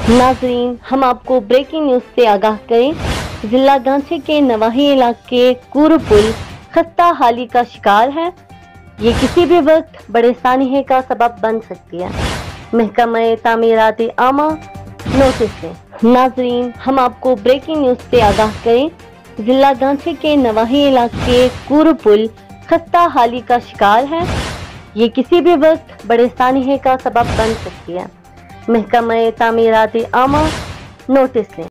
नाजरीन, हम आपको ब्रेकिंग न्यूज से आगाह करें। जिला गांची के नवाही इलाके कूर पुल खस्ता हाली का शिकार है। ये किसी भी वक्त बड़े सानिहे का सबब बन सकती है। महकमा तामीरात आमा नोटिस दें। नाजरीन, हम आपको ब्रेकिंग न्यूज से आगाह करें। जिला गांची के नवाही इलाके कूर पुल खस्ता हाली का शिकार है। ये किसी भी वक्त बड़े सानिहे का सबब बन सकती है। महकमा तामीरात आमा नोटिस दें।